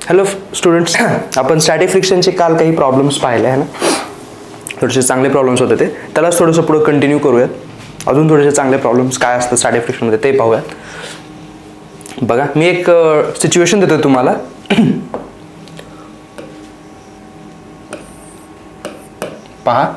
Hello students, आपण static फ्रिक्शनचे काल काही प्रॉब्लेम्स पाहिले आहे ना, थोडेसे चांगले प्रॉब्लेम्स होते ते, त्यालाच थोडंसं पुढे कंटिन्यू करूयात. अजून थोडेसे चांगले प्रॉब्लेम्स काय असतात स्टॅटिक फ्रिक्शनमध्ये ते पाहूयात. बघा, मी एक सिच्युएशन देतो तुम्हाला. पहा,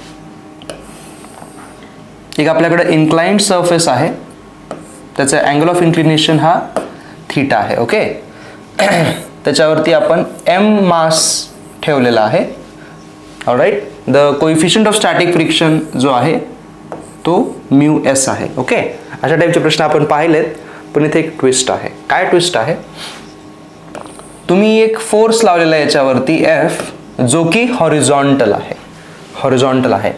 एक आपल्याकडे इन्क्लाइंड सरफेस आहे, त्याचा अँगल ऑफ इन्क्लिनेशन हा थीटा आहे. ओके, त्याच्यावरती आपण m मास ठेवलेला आहे. Alright, the coefficient of static friction जो आहे तो μs आहे. ओके, अशा टाईपचे प्रश्न आपण पाहिलेत, पण इथे एक ट्विस्ट आहे. काय ट्विस्ट आहे? तुम्ही एक फोर्स लावलेला आहे याच्यावरती F, जो की हॉरिझॉन्टल आहे. हॉरिझॉन्टल आहे.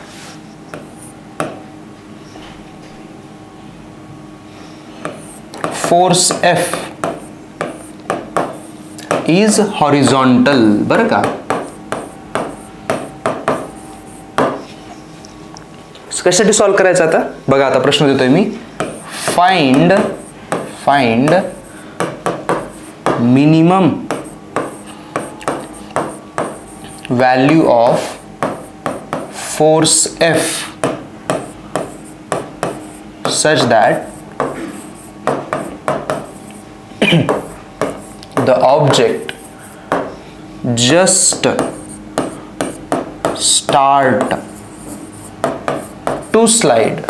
Force F is horizontal. बरं का, कशासाठी सॉल्व करायचं आता बघा. आता प्रश्न देतोय मी, find minimum value of force F such that the object just start to slide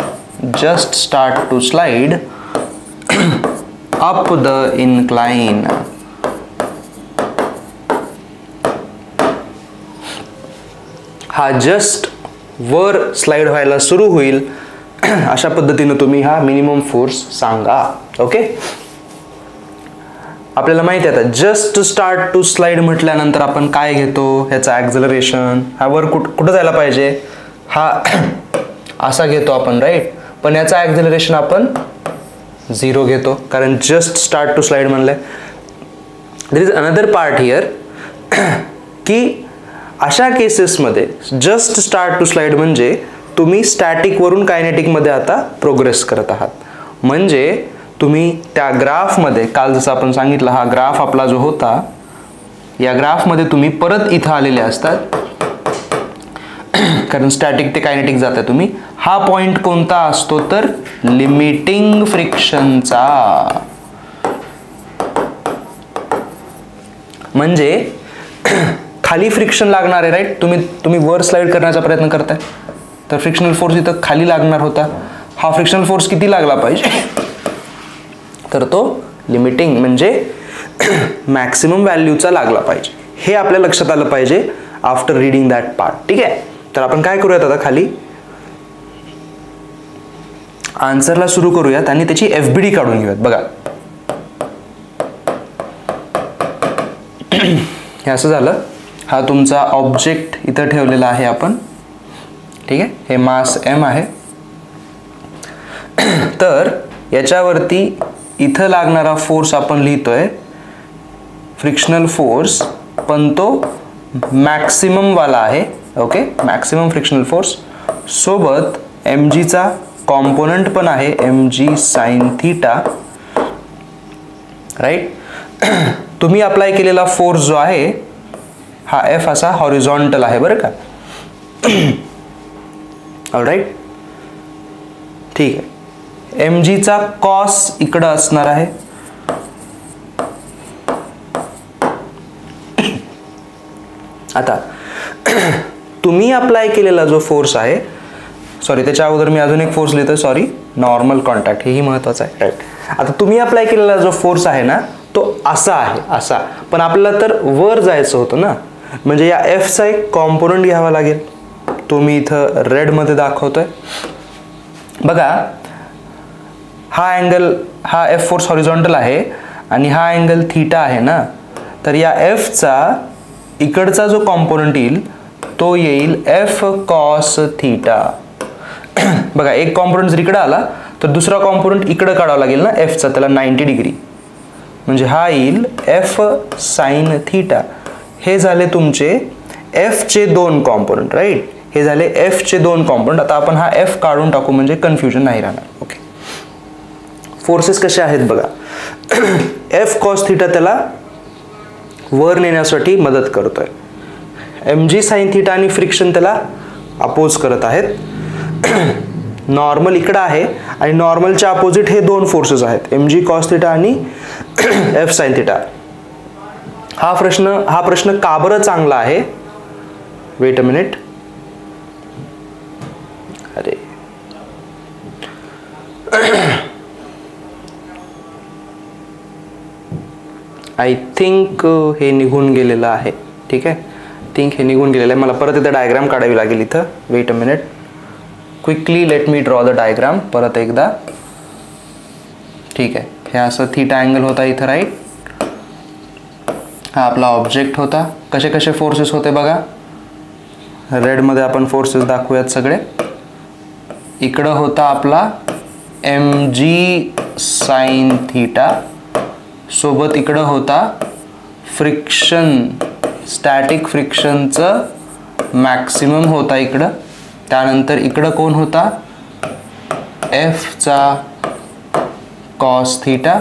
up the incline. हा जस्ट वर स्लाइड व्हायला सुरू होईल अशा पद्धतीने तुम्ही हा मिनिमम फोर्स सांगा. ओके, आपल्याला माहिती आहे आता जस्ट स्टार्ट टू स्लाइड म्हटल्यानंतर आपण काय घेतो, ह्याचा ॲक्झलरेशन हा वर कुठं जायला पाहिजे, हा असा घेतो आपण, राईट. पण याचा ॲक्झलरेशन आपण 0 घेतो, कारण जस्ट स्टार्ट टू स्लाइड म्हणलंय. There is another part here की अशा केसेसमध्ये जस्ट स्टार्ट टू स्लाइड म्हणजे तुम्ही स्टॅटिक वरून कायनेटिक मध्ये आता प्रोग्रेस करत आहात. म्हणजे तुम्ही त्या ग्राफमध्ये, काल जसं आपण सांगितलं, हा ग्राफ आपला जो होता, या ग्राफमध्ये तुम्ही परत इथं आलेले असतात, कारण स्टॅटिक ते कायनेटिक जाता तुम्ही. हा पॉइंट कोणता असतो तर लिमिटिंग फ्रिक्शनचा. म्हणजे खाली फ्रिक्शन लागणार आहे, राईट. तुम्ही वर स्लाइड करण्याचा प्रयत्न करताय तर फ्रिक्शनल फोर्स इथं खाली लागणार होता. हा फ्रिक्शनल फोर्स किती लागला पाहिजे तर तो लिमिटिंग म्हणजे मॅक्सिमम व्हॅल्यूचा लागला पाहिजे. हे आपल्या लक्षात आलं पाहिजे आफ्टर रीडिंग दॅट पार्ट. ठीक आहे, तर आपण काय करूयात आता, खाली आन्सरला सुरू करूयात आणि त्याची FBD काढून घेऊयात. बघा, हे असं झालं. हा तुमचा ऑब्जेक्ट इथं ठेवलेला आहे आपण. ठीक आहे, हे मास m आहे. तर याच्यावरती इथं लागणारा फोर्स आपण लिहितोय फ्रिक्शनल फोर्स, पण तो मॅक्सिमम वाला आहे. ओके, मॅक्सिमम फ्रिक्शनल फोर्स सोबत mg चा कॉम्पोनंट पण आहे, mg साइन थीटा, राईट. तुम्ही अप्लाय केलेला फोर्स जो आहे हा F असा हॉरिझॉन्टल आहे. बरं का, ऑलराईट. ठीक आहे, mg चा कॉस इकडं असणार आहे. आता तुम्ही अप्लाय केलेला जो फोर्स आहे, सॉरी त्याच्या अगोदर मी अजून एक फोर्स लिहितो, सॉरी, नॉर्मल कॉन्टॅक्ट, हेही महत्वाचं आहे, राईट. आता तुम्ही अप्लाय केलेला जो फोर्स आहे ना तो असा आहे, असा. पण आपल्याला तर वर जायचं होतं ना, म्हणजे या F चा एक कॉम्पोनंट घ्यावा लागेल. तो मी इथं रेडमध्ये दाखवतोय. बघा, हा अँगल, हा F फोर्स हॉरिझॉन्टल आहे आणि हा अँगल थीटा आहे ना, तर या F चा इकडचा जो कॉम्पोनंट येईल तो येईल F कॉस थीटा. बघा, एक कॉम्पोनंट जर इकडे आला तर दुसरा कॉम्पोनंट इकडे काढावा लागेल ना F चा, त्याला 90 डिग्री, म्हणजे हा येईल F साइन थीटा. हे झाले तुमचे F चे दोन कॉम्पोनंट, राईट. हे झाले F चे दोन कॉम्पोनंट. आता आपण हा F काढून टाकू म्हणजे कन्फ्युजन नाही राहणार. ओके, फोर्सेस कसे आहेत बघा. F कॉस थीटा त्याला वर नेण्यासाठी मदत करतोय. mg sin थीटा आणि फ्रिक्शन त्याला अपोज करत आहेत. नॉर्मल इकडं आहे आणि नॉर्मलच्या अपोजिट हे दोन फोर्सेस आहेत, mg cos थीटा आणि f sin थीटा. हा प्रश्न का बरं चांगला आहे? Wait a minute. अरे आय थिंक हे निघून गेलेलं आहे. ठीक आहे, थिंक हे निघून गेलेलं आहे. मला परत इथं डायग्राम काढावी लागेल इथं. Wait a minute, quickly let me draw the diagram परत एकदा. ठीक आहे, हे असं थीटा अँगल होता इथं, राईट. हा आपला ऑब्जेक्ट होता. कसे कसे फोर्सेस होते बघा, रेडमध्ये आपण फोर्सेस दाखवूयात सगळे. इकडं होता आपला mg sin थीटा, सोबत इकडं होता फ्रिक्शन, स्टॅटिक फ्रिक्शनचं मॅक्सिमम होता इकडं. त्यानंतर इकडं कोण होता, f चा cos थीटा,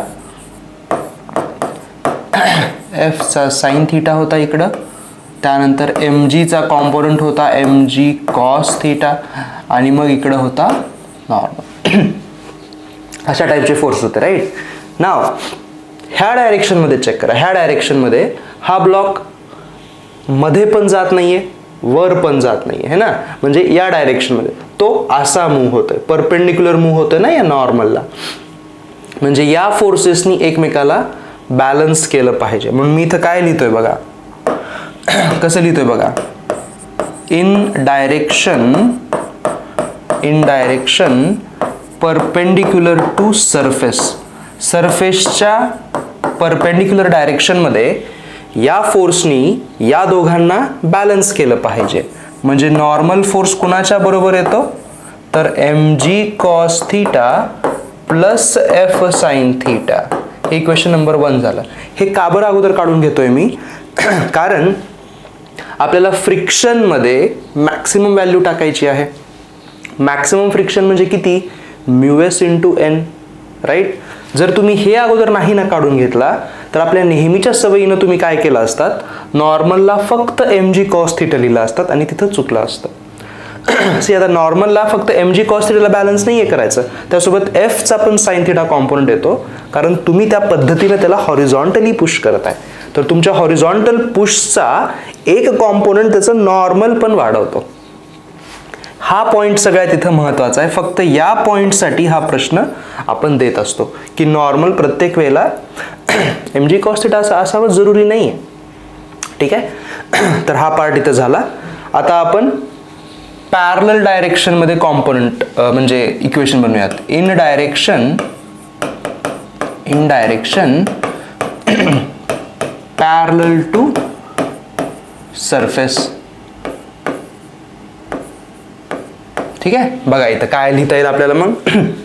f चा sin थीटा होता इकडं. त्यानंतर mg चा कॉम्पोनंट होता mg cos थीटा आणि मग इकडं होता नॉर्मल. अशा टाईपचे फोर्स होते, राईट. नाव ह्या डायरेक्शनमध्ये चेक करा. ह्या डायरेक्शनमध्ये हा ब्लॉक मध्ये पण जात नाहीये, वर पण जात नाहीये, है ना. म्हणजे या डायरेक्शनमध्ये तो असा मूव्ह होतोय, परपेंडिक्युलर मूव्ह होतोय ना या नॉर्मलला. म्हणजे या फोर्सेसनी एकमेकाला बॅलन्स केलं पाहिजे. म्हणून मी इथं काय लिहितोय बघा, कसं लिहितोय बघा, in direction perpendicular to surface. सरफेसच्या परपेंडिक्युलर डायरेक्शनमध्ये या फोर्सनी या दोघांना बॅलन्स केलं पाहिजे. म्हणजे नॉर्मल फोर्स कुणाच्या बरोबर येतो, तर mg cos theta plus f sin theta. हे इक्वेशन नंबर 1 झालं. हे का बरं अगोदर काढून घेतोय मी, कारण आपल्याला फ्रिक्शनमध्ये मॅक्सिमम व्हॅल्यू टाकायची आहे. मॅक्सिमम फ्रिक्शन म्हणजे किती, μs × n, राईट. जर तुम्ही हे अगोदर नाही ना काढून घेतला तर आपल्या नेहमीच्या सवयीनं तुम्ही काय केलं असतात, नॉर्मलला फक्त mg cos थीटा लिहिलं असतात आणि तिथं चुकलं असतं. सी आता नॉर्मलला फक्त mg cos थीटाला बॅलन्स नाही आहे करायचं, त्यासोबत f चा पण sin थीटा कॉम्पोनंट येतो, कारण तुम्ही त्या पद्धतीने त्याला हॉरिझॉन्टली पुश करत आहे. तर तुमच्या हॉरिझॉन्टल पुशचा एक कॉम्पोनंट त्याचं नॉर्मल पण वाढवतो. हा पॉइंट सगळ्यात तिथं महत्त्वाचा आहे. फक्त या पॉइंटसाठी हा प्रश्न आपण देत असतो की नॉर्मल प्रत्येक वेळेला mg cos थीटा असावं जरुरी नाही आहे. ठीक आहे, तर हा पार्ट इथं झाला. आता आपण पॅरलल डायरेक्शनमध्ये कॉम्पोनंट म्हणजे इक्वेशन बनवूयात. In direction parallel to surface. ठीक आहे, बघा इथं काय लिहिता येईल आपल्याला मग,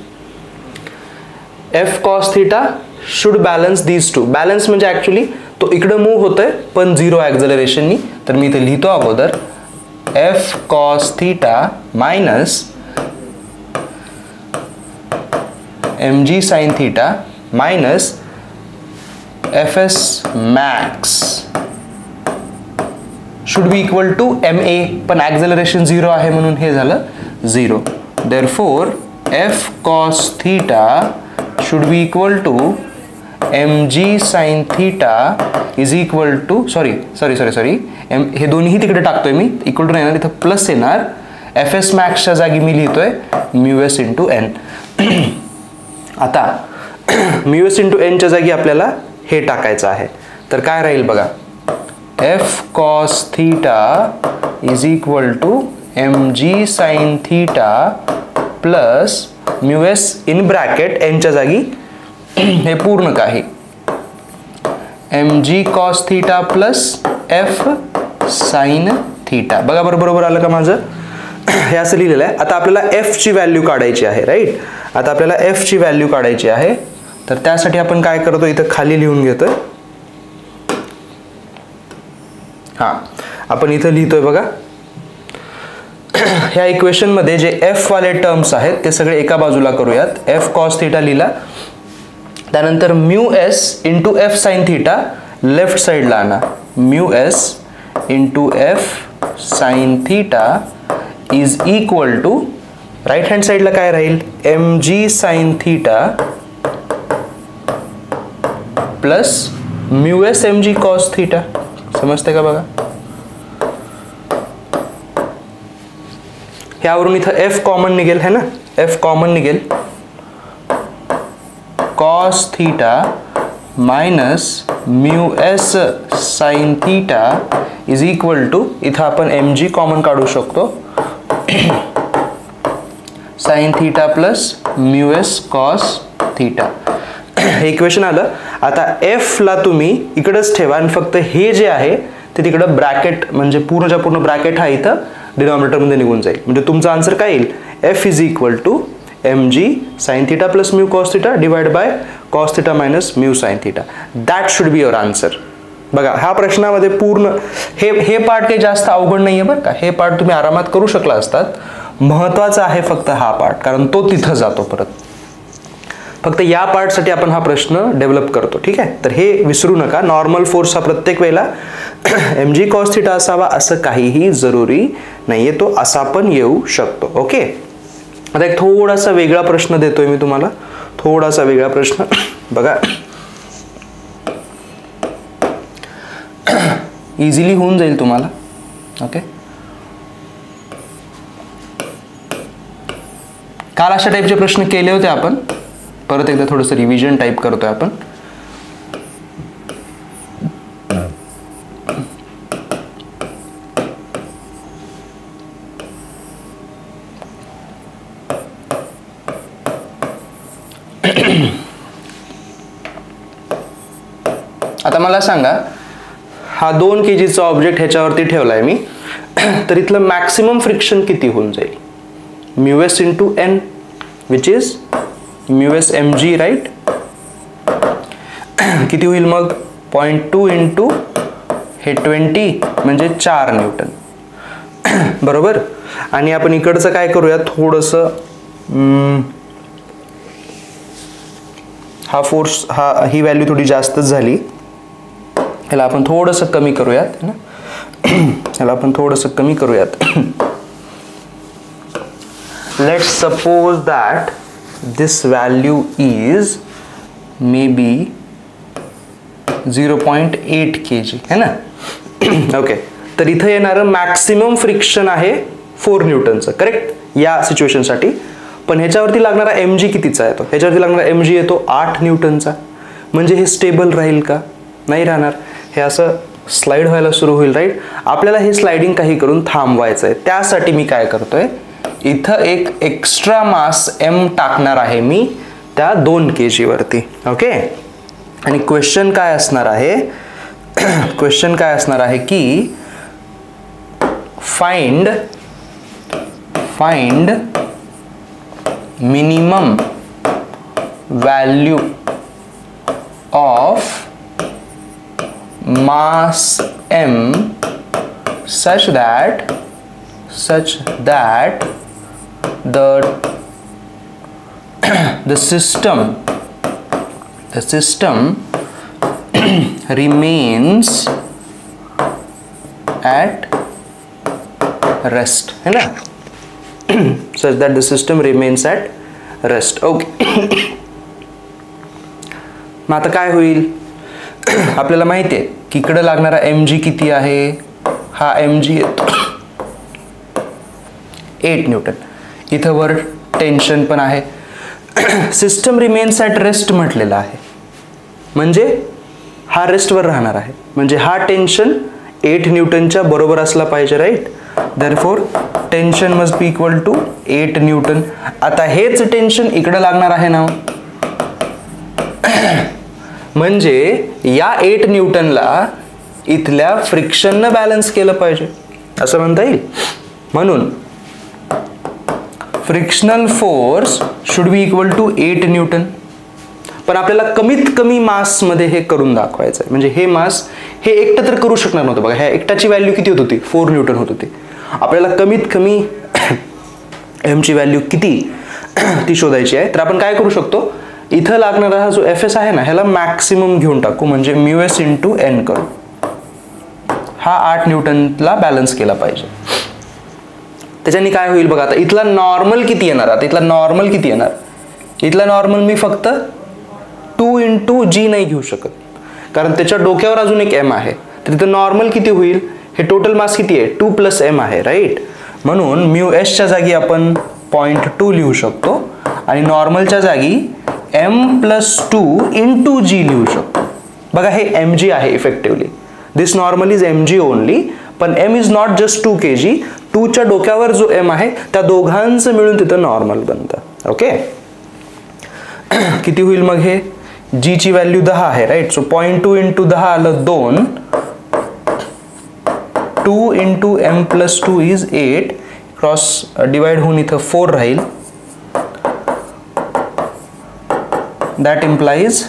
f cos theta should balance these two. Balance म्हणजे ऍक्च्युली तो इकडं मूव्ह होतोय पण 0 ॲक्झलरेशननी. तर मी इथे लिहितो अगोदर f cos theta minus mg sin theta minus fs max should be equal to ma, पण ॲक्झलरेशन 0 आहे म्हणून हे झालं 0. Therefore f cos theta should be equal to mg sin theta is equal to sorry हे दोन्ही तिकडे टाकतोय मी, इक्वल टू येणार, इथं प्लस येणार. fs max च्या जागी मी लिहितोय μs × n. आता μs × n च्या जागी आपल्याला हे टाकायचं आहे. तर काय राहील बघा, f cos theta is equal to mg sin theta plus μs in bracket n च्या जागी हे पूर्ण काही mg cos theta plus f sin theta. बघा बरोबर आलं का माझं, हे असं लिहिलेलं आहे. आता आपल्याला f ची व्हॅल्यू काढायची आहे, राईट. आता आपल्याला f ची व्हॅल्यू काढायची आहे. तर त्यासाठी आपण काय करतो, इथं खाली लिहून घेतोय. हा आपण इथं लिहितोय बघा, ह्या इक्वेशन मध्ये जे f वाले टर्म्स आहेत ते सगळे एका बाजूला करूयात. f cos थीटा लिहिला, त्यानंतर μs × f sin theta left साइडला आणा. Mu S into F sine theta is equal to right hand साईडला काय राहील M G sine theta plus mu S M G cos theta. समजते का बघा. ह्यावरून इथं एफ कॉमन निघेल है ना, एफ कॉमन निघेल cos theta minus mu S sine theta is equal to इथं आपण एम जी कॉमन काढू शकतो sine theta plus mu S cos theta. हे इक्वेशन आलं. आता एफ ला तुम्ही इकडेच ठेवा आणि फक्त हे जे आहे ते तिकडं ब्रॅकेट म्हणजे पूर्णच्या पूर्ण ब्रॅकेट हा इथं डिनॉमिनेटर मध्ये निघून जाईल. म्हणजे तुमचा आन्सर काय येईल F is equal to M G sine theta plus mu cos theta divide by cos theta minus mu sine theta. That should be your answer. बघा ह्या प्रश्नामध्ये पूर्ण हे पार्ट काही जास्त अवघड नाहीये बरं का. हे पार्ट तुम्ही आरामात करू शकला असतात. महत्वाचा आहे फक्त हा पार्ट कारण तो तिथं जातो परत. फक्त या पार्टसाठी आपण हा प्रश्न डेव्हलप करतो. ठीक आहे. तर हे विसरू नका. नॉर्मल फोर्स हा प्रत्येक वेळेला एम जी कॉस थीटा असावा असं काहीही जरुरी नाहीये. तो असा पण येऊ शकतो. ओके. आता एक थोडासा वेगळा प्रश्न देतोय मी तुम्हाला. थोडासा वेगळा प्रश्न बघा. इझिली होऊन जाईल तुम्हाला. ओके. काल अशा टाईपचे प्रश्न केले होते आपण. परत एकदा थोडंसं रिव्हिजन टाईप करतोय आपण. आता मला सांगा हा 2 kgचा ऑब्जेक्ट ह्याच्यावरती ठेवलाय मी तर इथलं मॅक्सिमम फ्रिक्शन किती होऊन जाईल mu S into N which is mu S M G right. किती होईल मग 0.2 इंटू हे 20 म्हणजे 4 न्यूटन. बरोबर. आणि आपण इकडचं काय करूया थोडंसं हा फोर्स ही व्हॅल्यू थोडी जास्तच झाली. ह्याला आपण थोडंसं कमी करूयात ना. ह्याला आपण थोडंसं कमी करूयात. Let's suppose that this value is maybe 0.8 kg है ना. ओके. तर इथं येणारं मॅक्सिमम फ्रिक्शन आहे 4 न्यूटनचं करेक्ट या सिच्युएशनसाठी. पण ह्याच्यावरती लागणारा एम जी कितीचा येतो ह्याच्यावरती लागणारा एम जी येतो 8 न्यूटनचा. म्हणजे हे स्टेबल राहील का नाही राहणार. हे असं स्लाइड व्हायला सुरू होईल राईट. आपल्याला हे स्लाइडिंग काही करून थांबवायचं आहे. त्यासाठी मी काय करतोय इथं एक एक्स्ट्रा मास एम टाकणार आहे मी त्या 2 kg वरती. ओके. आणि क्वेश्चन काय असणार आहे क्वेश्चन काय असणार आहे की find minimum value of mass M such that the system remains at rest है ना. such that the system remains at rest. okay. मग आता काय होईल आपल्याला माहिती आहे की इकडे लागणारा एम जी किती आहे. हा एम जी येतो 8 न्यूटन. इथं वर टेन्शन पण आहे. सिस्टम रिमेन्स ॲट रेस्ट म्हटलेलं आहे म्हणजे हा रेस्टवर राहणार आहे. म्हणजे हा टेन्शन 8 न्यूटनच्या बरोबर असला पाहिजे right. Therefore tension must be equal to 8 newton. आता हेच टेन्शन इकडे लागणार आहे ना. म्हणजे या 8 न्यूटनला इथल्या फ्रिक्शननं बॅलन्स केलं पाहिजे असं म्हणता येईल. म्हणून frictional force should be equal to 8 newton. पण आपल्याला कमीत कमी मास मध्ये हे करून दाखवायचं आहे. म्हणजे हे मास हे एकटं तर करू शकणार नव्हतं. बघा ह्या एकटाची व्हॅल्यू किती होत होती 4 न्यूटन होत होती. आपल्याला कमीत कमी एम ची व्हॅल्यू किती ती शोधायची आहे. तर आपण काय करू शकतो इथं लागणारा हा जो एफ एस आहे ना ह्याला मॅक्सिमम घेऊन टाकू म्हणजे म्यू एस इंटू एन करू. हा 8 न्यूटनला बॅलन्स केला पाहिजे. त्याच्याने काय होईल बघा, आता इथला नॉर्मल किती येणार, इथला नॉर्मल मी फक्त 2 × g नाही घेऊ शकत, कारण त्याच्या डोक्यावर अजून एक m आहे. तर इथं नॉर्मल किती होईल, हे टोटल मास किती आहे 2 + m आहे, राईट. म्हणून μs च्या जागी आपण 0.2 लिहू शकतो आणि नॉर्मलच्या जागी m + 2 × g लिहू शकतो. बघा हे mg आहे effectively, this normal is mg only, पण m is not just 2 kg, 2 च्या डोक्यावर जो m आहे त्या दोघांचं मिळून तिथं नॉर्मल बनतं. ओके, किती होईल मग हे, g ची व्हॅल्यू 10 आहे, राईट. सो 0.2 × 10 आलं 2, 2 × m + 2 इज 8, क्रॉस डिवाइड होऊन इथं 4 राहील. दॅट इम्प्लाइज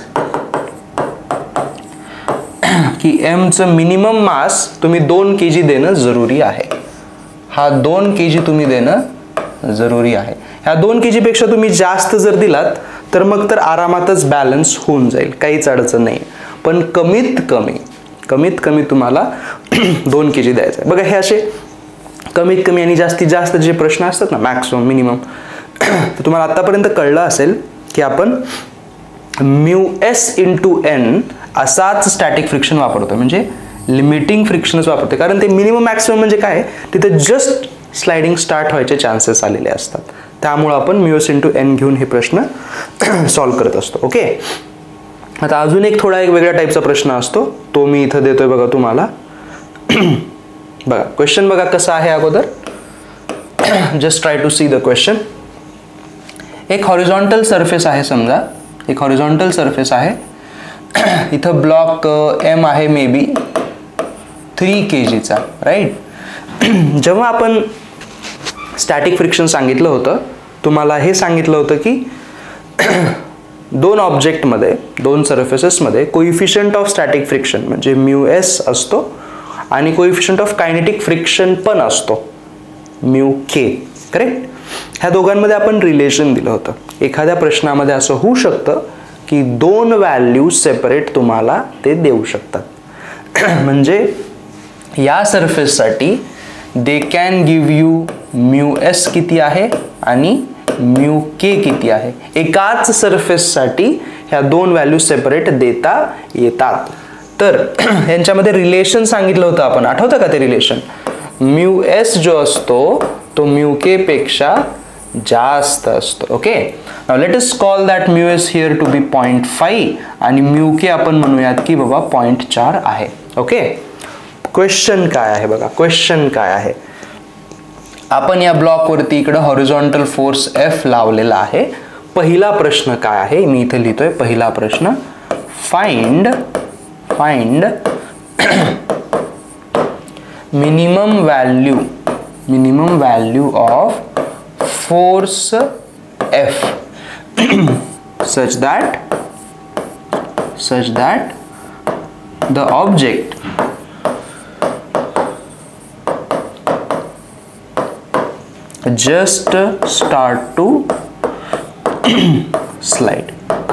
की m चं मिनिमम मास तुम्ही 2 kg देणं जरुरी आहे. हा 2 kg तुम्ही देणं जरुरी आहे. ह्या 2 kg पेक्षा तुम्ही जास्त जर दिलात तर मग तर आरामातच बॅलन्स होऊन जाईल, काहीच अडचण नाही. पण कमीत कमी तुम्हाला 2 kg द्यायचं आहे. बघा हे असे कमीत कमी आणि जास्तीत जास्त जे प्रश्न असतात ना, मॅक्सिमम मिनिमम, तर तुम्हाला आतापर्यंत कळलं असेल की आपण μs × n असाच स्टॅटिक फ्रिक्शन वापरतो, म्हणजे लिमिटिंग फ्रिक्शनच वापरतो. कारण ते मिनिमम मॅक्सिमम म्हणजे काय, तिथे जस्ट स्लाइडिंग स्टार्ट व्हायचे चान्सेस आलेले असतात. त्यामुळे आपण μs × n घेऊन हे प्रश्न सॉल्व्ह करत असतो. ओके, आता अजून एक वेगळ्या टाईपचा प्रश्न असतो, तो मी इथं देतोय बघा तुम्हाला. बघा क्वेश्चन बघा कसा आहे अगोदर, just try to see the question. एक हॉरिझॉन्टल सरफेस आहे, समजा एक हॉरिझॉन्टल सरफेस आहे. इथं ब्लॉक m आहे मे बी 3 kg चा, राईट. जेव्हा आपण स्टॅटिक फ्रिक्शन सांगितलं होतं, तुम्हाला हे सांगितलं होतं की 2 ऑब्जेक्टमध्ये, 2 सर्फेसेसमध्ये कोइफिशियंट ऑफ स्टॅटिक फ्रिक्शन म्हणजे μs असतो आणि कोइफिशियंट ऑफ कायनेटिक फ्रिक्शन पण असतो μk, करेक्ट. ह्या दोघांमध्ये आपण रिलेशन दिलं होतं. एखाद्या प्रश्नामध्ये असं होऊ शकतं की 2 व्हॅल्यू सेपरेट तुम्हाला ते देऊ शकतात. म्हणजे या सरफेससाठी they can give you μs किती आहे आणि μk किती आहे. एकाच सरफेससाठी ह्या 2 व्हॅल्यू सेपरेट देता येतात. तर यांच्यामध्ये रिलेशन सांगितलं होतं आपण, आठवतं का ते रिलेशन, μs जो असतो तो μk पेक्षा जास्त असतो. Okay, now let us call that μs here to be 0.5 आणि μk आपण म्हणूयात की बाबा 0.4 आहे. ओके, क्वेश्चन काय आहे बघा, क्वेश्चन काय आहे, आपण या ब्लॉक वरती इकडे हॉरिझॉन्टल फोर्स F लावलेला आहे. पहिला प्रश्न काय आहे, मी इथे लिहितोय पहिला प्रश्न, find minimum value of force F such that the object just start to slide.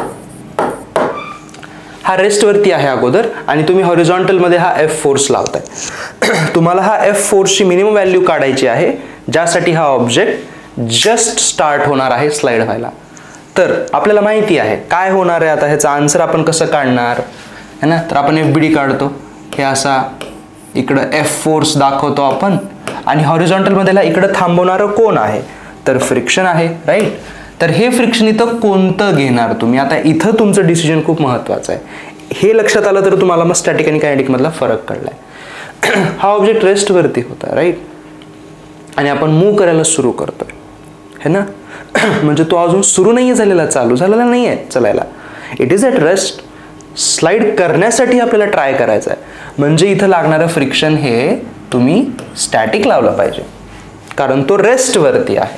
हा रेस्ट वरती आहे अगोदर आणि तुम्ही हॉरिझॉन्टल मध्ये हा F फोर्स लावताय. तुम्हाला हा F फोर्सची मिनिमम व्हॅल्यू काढायची आहे, ज्यासाठी हा ऑब्जेक्ट जस्ट स्टार्ट होणार आहे स्लाइड व्हायला. तर आपल्याला माहिती आहे काय होणार आहे. आता ह्याचा आन्सर आपण कसं काढणार है ना, तर आपण FBD काढतो, हे असा इकडं F फोर्स दाखवतो आपण आणि हॉरिझॉन्टल मध्ये इकडं थांबवणारं कोण आहे, तर फ्रिक्शन आहे, राईट. तर हे फ्रिक्शन इथं कोणतं घेणार तुम्ही, आता इथं तुमचं डिसिजन खूप महत्त्वाचं आहे. हे लक्षात आलं तर तुम्हाला मग स्टॅटिक आणि कायनेटिक मधला फरक कळलाय. हा ऑब्जेक्ट रेस्ट वरती होता, राईट, आणि आपण मूव्ह करायला सुरू करतोय है ना. म्हणजे तो अजून सुरू नाही झालेला, चालू झालेला नाही आहे चालायला, it is at rest. Slide करण्यासाठी आपल्याला ट्राय करायचं आहे, म्हणजे इथं लागणारं फ्रिक्शन हे तुम्ही स्टॅटिक लावलं पाहिजे, कारण तो रेस्ट वरती आहे,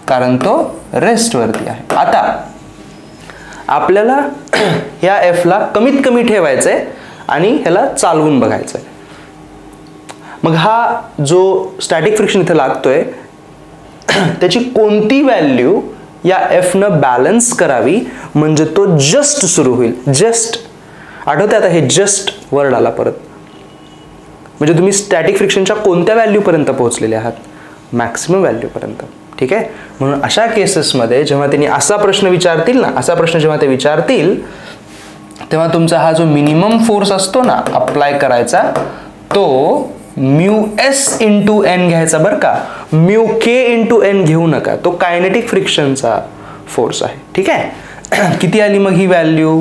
आता आपल्याला ह्या F ला कमीत कमी ठेवायचंय आणि ह्याला चालवून बघायचंय. मग हा जो स्टॅटिक फ्रिक्शन इथे लागतोय त्याची कोणती व्हॅल्यू या F न बॅलन्स करावी म्हणजे तो जस्ट सुरू होईल. जस्ट आठवते आता, हे जस्ट वर्ड आला परत, म्हणजे तुम्ही स्टॅटिक फ्रिक्शनच्या कोणत्या व्हॅल्यूपर्यंत पोहोचलेले आहात? मॅक्सिमम व्हॅल्यूपर्यंत. ठीक आहे. म्हणून अशा केसेसमध्ये जेव्हा त्यांनी असा प्रश्न विचारतील ना, असा प्रश्न जेव्हा ते विचारतील तेव्हा तुमचा हा जो मिनिमम फोर्स असतो ना अप्लाय करायचा, तो μs इंटू एन घ्यायचा बरं का, μk इंटू एन घेऊ नका. तो कायनेटिक फ्रिक्शनचा फोर्स आहे. ठीक आहे. किती आली मग ही व्हॅल्यू?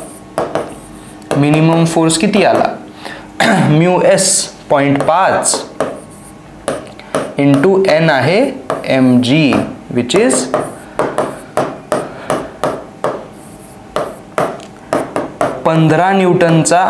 मिनिमम फोर्स किती आला? μs 0.5 इंटू एन आहे mg विच इज 15 न्यूटनचा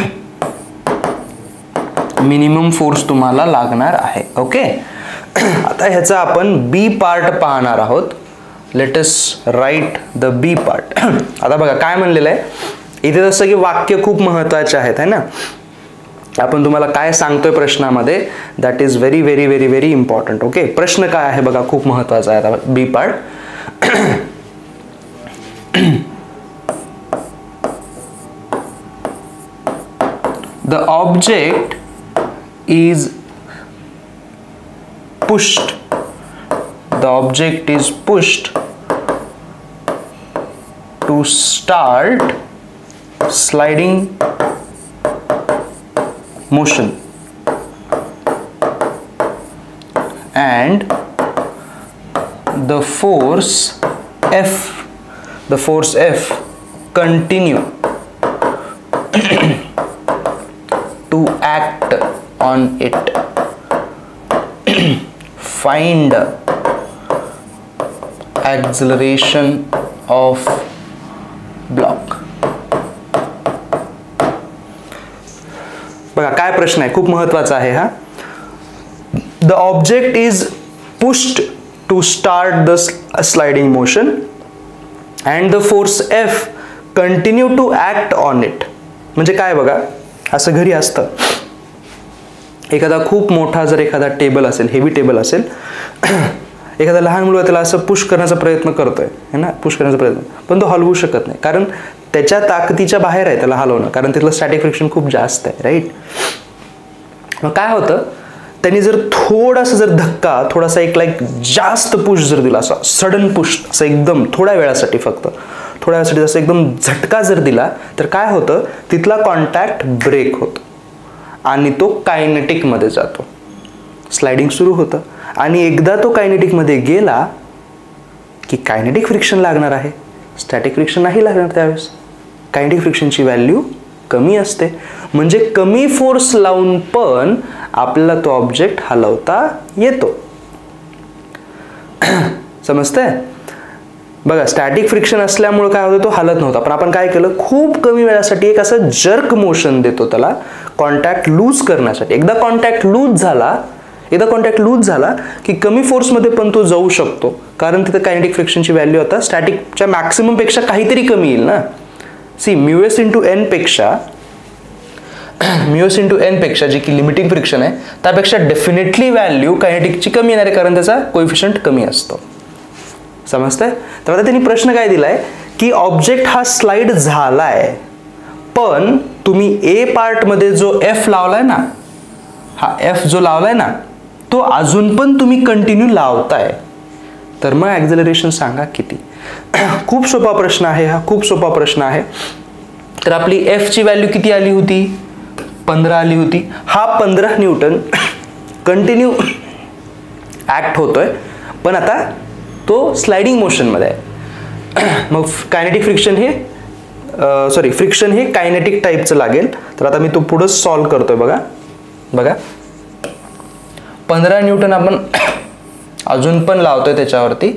मिनिमम फोर्स तुम्हाला लागणार आहे. ओके. आता ह्याचा आपण बी पार्ट पाहणार आहोत. Let us write the B part. आता बघा काय म्हणलेलं आहे इथे, जसं की वाक्य खूप महत्त्वाचे आहेत है ना. आपण तुम्हाला काय सांगतोय प्रश्नामध्ये, that is very very very very important. Okay. प्रश्न काय आहे बघा, खूप महत्त्वाचा आहे. आता B part. The object is pushed. The object is pushed to start sliding motion, and the force F continue to act on it. Find acceleration of block. बघा काय प्रश्न आहे, खूप महत्त्वाचा आहे हा. The object is pushed to start the sliding motion and the force F continue to act on it. म्हणजे काय बघा, असं घरी असतं, एखादा खूप मोठा जर एखादा टेबल असेल, हेवी टेबल असेल, एखादा लहान मुलगा त्याला असं पुश करण्याचा प्रयत्न करतोय है ना, पुश करण्याचा प्रयत्न, पण तो हलवू शकत नाही कारण त्याच्या ताकदीच्या बाहेर आहे त्याला हलवणं, कारण तिथलं स्टॅटिक फ्रिक्शन खूप जास्त आहे. राईट. मग काय होतं, त्यांनी जर थोडासा जर धक्का, थोडासा एक जास्त पुश जर दिला, असा सडन पुश, असं एकदम थोड्या वेळासाठी, फक्त थोड्या वेळासाठी जसं एकदम झटका जर दिला, तर काय होतं, तिथला कॉन्टॅक्ट ब्रेक होतो आणि तो कायनेटिकमध्ये जातो. स्लायडिंग सुरू होतं आणि एकदा तो कायनेटिकमध्ये गेला की कायनेटिक फ्रिक्शन लागणार आहे, स्टॅटिक फ्रिक्शन नाही लागणार. त्यावेळेस कायनेटिक फ्रिक्शनची व्हॅल्यू कमी असते, म्हणजे कमी फोर्स लावून पण आपल्याला तो ऑब्जेक्ट हलवता येतो. समजतंय? बघा, स्टॅटिक फ्रिक्शन असल्यामुळे काय होतं, तो हलत नव्हता, पण आपण काय केलं, खूप कमी वेळासाठी एक असं जर्क मोशन देतो त्याला कॉन्टॅक्ट लूज करण्यासाठी. एकदा कॉन्टॅक्ट लूज झाला की कमी फोर्समध्ये पण तो जाऊ शकतो, कारण तिथं कायनेटिक फ्रिक्शनची व्हॅल्यू आता स्टॅटिकच्या मॅक्सिमम पेक्षा काहीतरी कमी येईल ना. सी μs इंटू एन पेक्षा जी की लिमिटिंग फ्रिक्शन आहे त्यापेक्षा डेफिनेटली व्हॅल्यू कायनेटिकची कमी येणार आहे, कारण त्याचा कोएफिशियंट कमी असतो. समजतंय? तर आता त्यांनी प्रश्न काय दिलाय की ऑब्जेक्ट हा स्लाइड झालाय, पण तुम्ही ए पार्ट मध्ये जो एफ लावलाय ना, हा एफ जो लावलाय ना, तो अजून पण तुम्ही कंटिन्यू लावताय, तर मग ॲक्झलरेशन सांगा किती. खूप सोपा प्रश्न आहे हा, खूप सोपा प्रश्न आहे. तर आपली एफ ची व्हॅल्यू किती आली होती, 15 आली होती. हा 15 न्यूटन कंटिन्यू ऍक्ट होतोय, पण आता तो स्लाइडिंग मोशन मध्ये आहे. मग कायनेटिक फ्रिक्शन हे फ्रिक्शन हे कायनेटिक टाईपचं लागेल. तर आता मी तो पुढे सॉल्व करतोय. बघा 15 न्यूटन आपण अजून पण लावतोय त्याच्यावरती.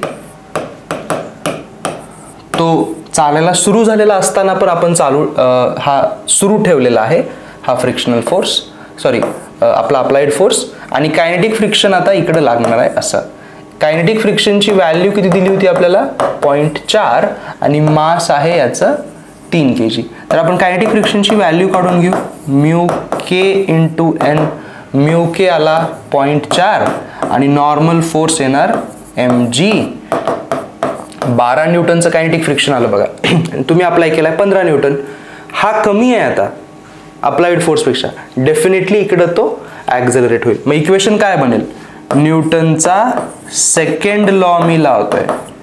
तो चालायला सुरू झालेला असताना पण आपण हा सुरू ठेवलेला आहे, हा फ्रिक्शनल फोर्स, आपला अप्लाइड फोर्स. आणि कायनेटिक फ्रिक्शन आता इकडे लागणार आहे. असं कायनेटिक फ्रिक्शनची व्हॅल्यू किती दिली होती आपल्याला, 0.4, आणि मास आहे याचं 3 kg. तर आपण कायनेटिक फ्रिक्शनची व्हॅल्यू काढून घेऊ. μk into N. μk आला 0.4 आणि नॉर्मल फोर्स येणार mg. 12 न्यूटनचं कायनेटिक फ्रिक्शन आलं बघा. तुम्ही अप्लाय केलाय 15 न्यूटन. हा कमी आहे आता, अप्लाइड फोर्सपेक्षा डेफिनेटली इकडं तो ॲक्झलरेट होईल. मग इक्वेशन काय बनेल, न्यूटनचा सेकंड लॉ मी लावतोय,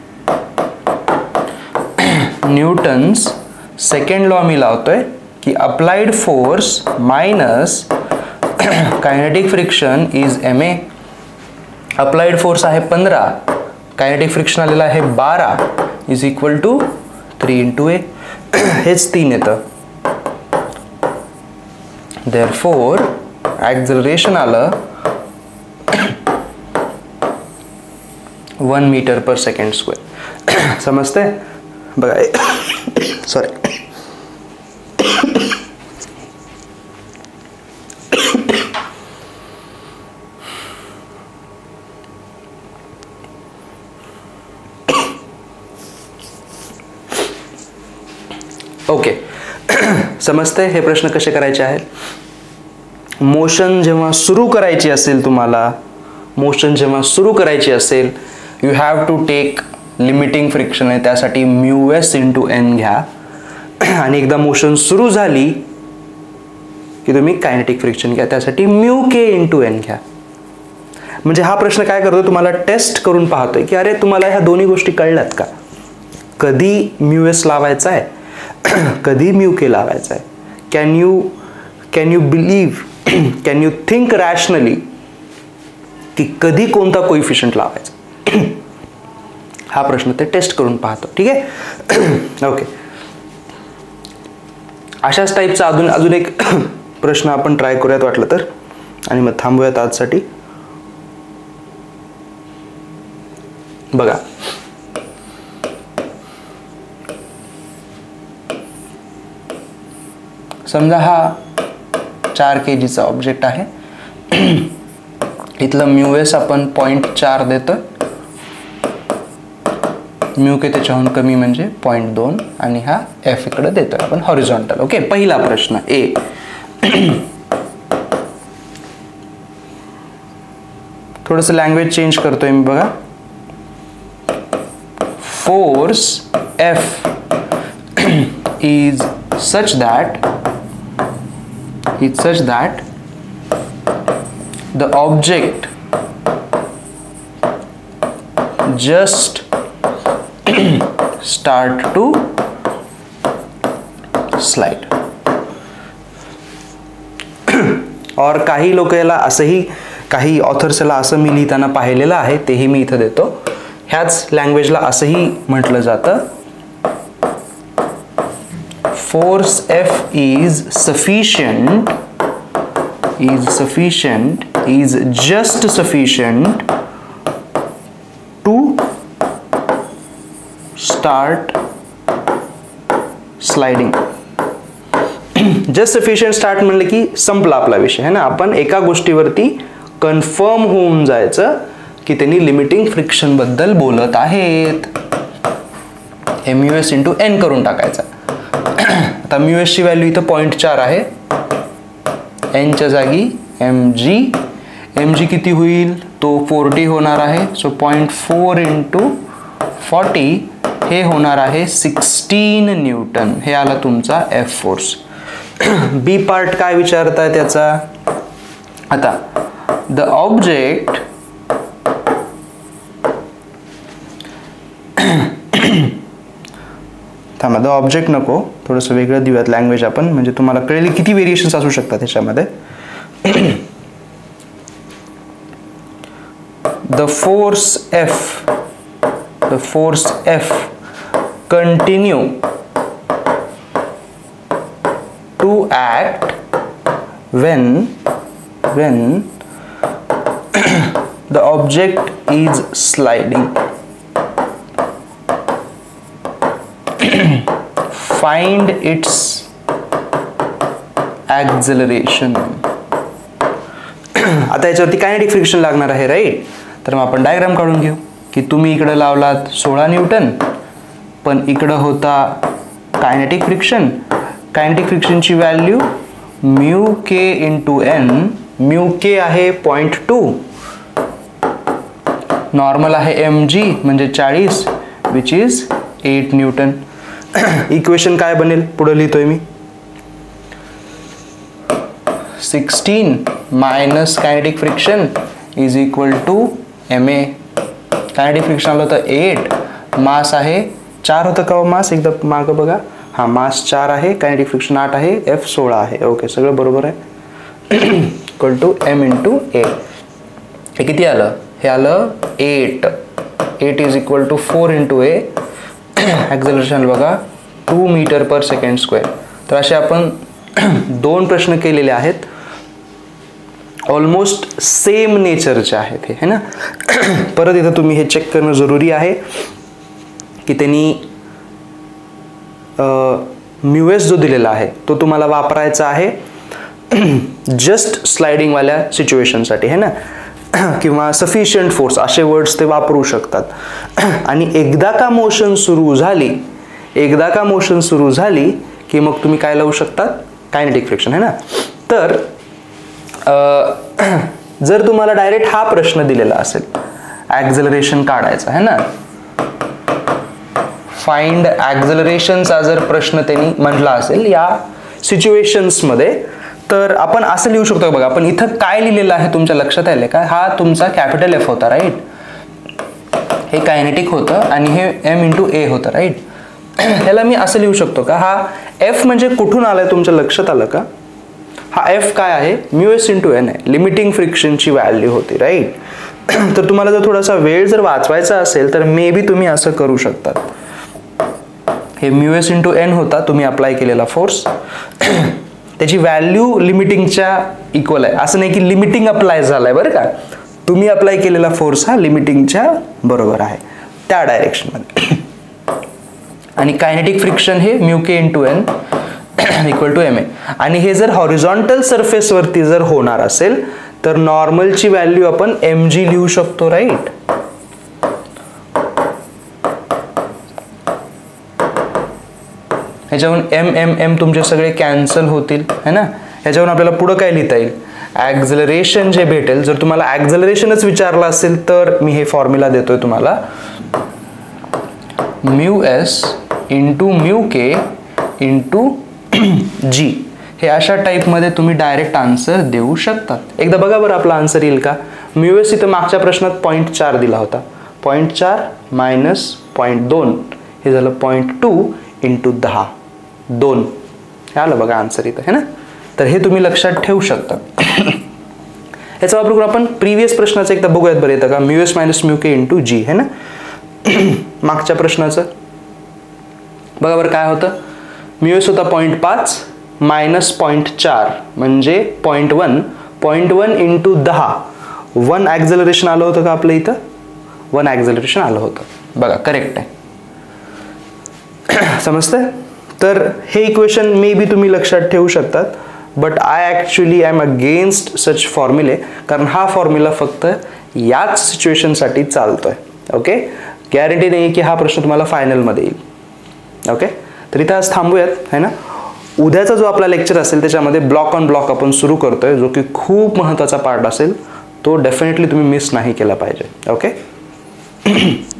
न्यूटन्स सेकंड लॉ मी लावतोय की applied force minus kinetic friction is ma. Applied force आहे 15, कायनेटिक फ्रिक्शन आलेला आहे 12 इज इक्वल टू 3 × a. हेच 3 येतं. देअरफोर ॲक्झलरेशन आलं 1 मीटर/सेकंड². समजते बघा. सॉरी. ओके. समजते हे प्रश्न कसे करायचे आहेत. मोशन जेव्हा सुरू करायची असेल तुम्हाला, मोशन जेव्हा सुरू करायची असेल, you have to take limiting friction आहे, त्यासाठी μs × n घ्या. आणि एकदा मोशन सुरू झाली की तुम्ही कायनेटिक फ्रिक्शन घ्या, त्यासाठी μk × n घ्या. म्हणजे हा प्रश्न काय करतो, तुम्हाला टेस्ट करून पाहतोय की अरे तुम्हाला ह्या दोन्ही गोष्टी कळल्यात का, कधी μs लावायचा आहे, कधी μk लावायचा आहे. Can you believe, can you think rationally की कधी कोणता कोइफिशियंट लावायचा. हा प्रश्न ते टेस्ट करून पाहतो. ठीक आहे. ओके. अशाच टाईपचा अजून एक प्रश्न आपण ट्राय करूयात वाटलं तर, आणि मग थांबूयात आजसाठी. बघा, समजा हा 4 kgचा ऑब्जेक्ट आहे. इथलं μs आपण 0.4 देतो, μk त्याच्याहून कमी म्हणजे 0.2, आणि हा f इकडे देतोय आपण हॉरिझॉन्टल. ओके. पहिला प्रश्न ए. थोडंसं लँग्वेज चेंज करतोय मी. बघा, force F is such that the object just start to slide. और काही लोक याला असंही, काही ऑथर्स याला असं मी लिहिताना पाहिलेलं आहे, तेही मी इथं देतो. ह्याच लँग्वेजला असंही म्हटलं जातं, force F is just sufficient to start sliding. Just sufficient start म्हणलं की संपला आपला विषय है ना. आपण एका गोष्टीवरती कन्फर्म होऊन जायचं की त्यांनी लिमिटिंग फ्रिक्शन बद्दल बोलत आहेत. MUS × n करून टाकायचा. आता μs ची व्हॅल्यू इथं 0.4 आहे, n च्या जागी mg किती होईल, तो 40 होणार आहे. सो 0.4 × 40 हे होणार आहे 16 न्यूटन. हे आला तुमचा F फोर्स. बी पार्ट काय विचारताय त्याचा. आता द ऑब्जेक्ट थांबा, द ऑब्जेक्ट नको, थोडंसं वेगळं देऊयात लँग्वेज आपण, म्हणजे तुम्हाला कळेल किती व्हेरिएशन्स असू शकतात त्याच्यामध्ये. The force F continue to act when the object is sliding. Find its acceleration. आता याच्यावरती कायनेटिक फ्रिक्शन लागणार आहे, राईट. तर मग आपण डायग्राम काढून घेऊ की तुम्ही इकडे लावलात 16 न्यूटन, पण इकडं होता कायनेटिक फ्रिक्शन. कायनेटिक फ्रिक्शनची व्हॅल्यू μk × n. μk आहे 0.2, नॉर्मल आहे mg म्हणजे 40 विच इज 8 न्यूटन. इक्वेशन काय बनेल पुढे लिहितोय मी. 16 minus kinetic friction is equal to ma. Kinetic friction आलं होतं 8, मास आहे 4 होतं का मास, एकदा मागं बघा. हा मास 4 आहे, कायनेटिक फ्रिक्शन 8 आहे, F 16 आहे. ओके, सगळं बरोबर आहे. Equal to m into a. हे किती आलं, हे आलं 8 is equal to 4 into a. Acceleration बघा 2 मीटर पर सेकंड स्क्वेअर. तर असे आपण 2 प्रश्न केलेले आहेत, ऑलमोस्ट सेम नेचरचे आहेत हे, है ना. परत इथं तुम्ही हे चेक करणं जरुरी आहे की त्यांनी म्यूएस जो दिलेला आहे तो तुम्हाला वापरायचा आहे जस्ट स्लायडिंगवाल्या सिच्युएशनसाठी, है ना, किंवा सफिशियंट फोर्स असे वर्ड्स ते वापरू शकतात. आणि एकदा का मोशन सुरू झाली की मग तुम्ही काय लावू शकतात, कायनेटिक फ्रिक्शन, है ना. तर जर तुम्हाला डायरेक्ट हा प्रश्न दिलेला असेल, ॲक्झलरेशन काढायचा है ना, फाइंड ॲक्झलरेशनचा जर प्रश्न त्यांनी म्हटला असेल या सिच्युएशन्समध्ये, तर आपण असं लिहू शकतो. बघा आपण इथं काय लिहिलेलं आहे तुमच्या लक्षात आले का, हा तुमचा कॅपिटल F होता, राईट. हे कायनेटिक होतं आणि हे m इंटू a होतं, राईट. ह्याला मी असं लिहू शकतो का, हा F म्हणजे कुठून आलाय तुमच्या लक्षात आलं का, हा F काय आहे, μs इंटू n आहे, लिमिटिंग फ्रिक्शनची व्हॅल्यू होती, राईट. तर तुम्हाला जर थोडासा वेळ जर वाचवायचा असेल तर मे बी तुम्ही असं करू शकतात. हे μs इंटू n होता तुम्ही अप्लाय केलेला फोर्स, त्याची व्हॅल्यू लिमिटिंगच्या इक्वल आहे. असं नाही की लिमिटिंग अप्लाय झालाय बरं का, तुम्ही अप्लाय केलेला फोर्स हा लिमिटिंगच्या बरोबर आहे त्या डायरेक्शनमध्ये. आणि कायनेटिक फ्रिक्शन हे μk into n equal to ma. आणि हे जर हॉरिझॉन्टल सरफेसवरती जर होणार असेल तर नॉर्मलची व्हॅल्यू आपण mg लिहू शकतो, राईट. ह्याच्यावरून m तुमचे सगळे कॅन्सल होतील, है ना. ह्याच्यावरून आपल्याला पुढं काय लिहिता येईल, ॲक्झलरेशन जे भेटेल. जर तुम्हाला ॲक्झलरेशनच विचारलं असेल तर मी हे फॉर्म्युला देतोय तुम्हाला, μs into μk into g. हे अशा टाईपमध्ये तुम्ही डायरेक्ट आन्सर देऊ शकतात. एकदा बघा बरं आपला आन्सर येईल का. μs इथं मागच्या प्रश्नात 0.4 दिला होता, 0.4 मायनस 0.2 हे झालं 0.2 इंटू 10, 2. हे आलं बघा आन्सर इथं, है ना. तर हे तुम्ही लक्षात ठेवू शकता. याचा वापर करून आपण प्रिव्हियस प्रश्नाचं एकदा बघूयात बरं, येतं का, μs minus μk into g, है ना. मागच्या प्रश्नाचं बघा बरं काय होतं, μs होता 0.5 मायनस 0.4 म्हणजे 0.1 इंटू 10, 1 ॲक्झलरेशन आलं होतं का आपलं इथं, 1 ॲक्झलरेशन आलं होतं. बघा करेक्ट आहे, समजतंय. तर हे इक्वेशन मे बी तुम्ही लक्षात ठेवू शकतात, but I actually I am against such फॉर्म्युले, कारण हा फॉर्म्युला फक्त याच सिच्युएशनसाठी चालतोय. ओके, गॅरंटी नाही की हा प्रश्न तुम्हाला फायनलमध्ये येईल. ओके, तर इथं आज थांबूयात, है ना. उद्याचा जो आपला लेक्चर असेल त्याच्यामध्ये ब्लॉक ऑन ब्लॉक आपण सुरू करतोय, जो की खूप महत्त्वाचा पार्ट असेल, तो डेफिनेटली तुम्ही मिस नाही केला पाहिजे. ओके.